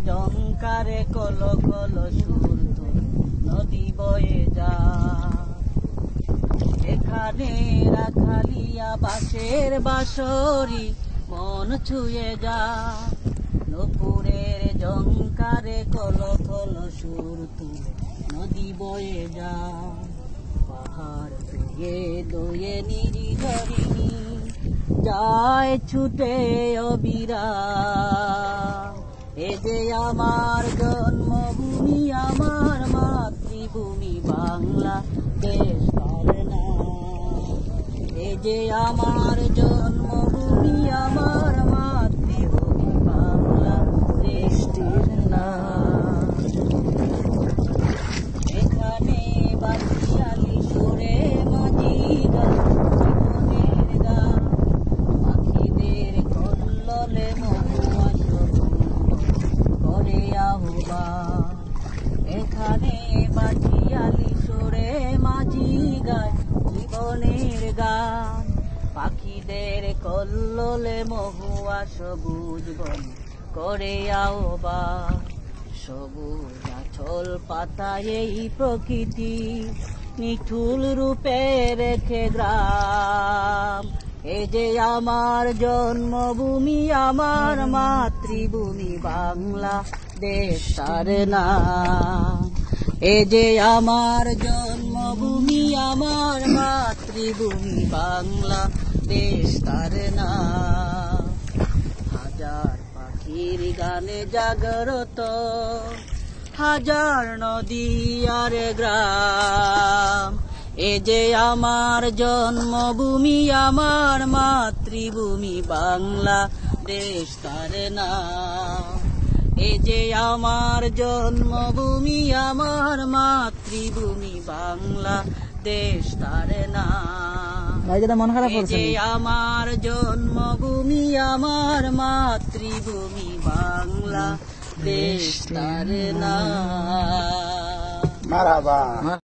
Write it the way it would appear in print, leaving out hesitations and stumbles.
ঝংকারে কলো কলো সুর তুলে নদী বয়ে যা। এখানে রাখালিয়া বাঁশের বাঁশরি মন ছুঁয়ে যা। নূপুরের ঝংকারে কলো কলো সুর তুলে নদী বয়ে যা। পাহাড় পেয়ে দয়ে নিরিঝরিণী যায় ছুটে অবিরাম। এ যে আমার জন্মভূমি, আমার মাতৃভূমি বাংলা দেশ তার নাম। এ যে আমার জন্মভূমি, আমার মাতৃভূমি বাংলা দেশটির নাম। এখানে বাঁশিয়ালি সুরে মাঝি গান জীবনের গান। পাখিদের কল্লোলে মহুয়া করে আহ্বান। এখানে বাঁশিয়ালি সুরে মাঝি গায় জীবনের গান। পাখিদের কল্লোলে মহুয়া সবুজ বন করে আহ্বান। সবুজ আঁচল পাতায় এই প্রকৃতি নিঠুল রূপে রেখে গ্রাম। এ যে আমার জন্মভূমি, আমার মাতৃভূমি বাংলা দেশ তার নাম। এ যে আমার জন্মভূমি, আমার মাতৃভূমি বাংলা দেশ তার নাম। হাজার পাখির গানে জাগরত, হাজার নদী আর গ্রাম। এ যে আমার জন্মভূমি, আমার মাতৃভূমি বাংলা দেশ তার নাম। এ যে আমার জন্মভূমি, আমার মাতৃভূমি বাংলা দেশ তার নাম। এ যে আমার জন্মভূমি, আমার মাতৃভূমি বাংলা দেশ তার নাম।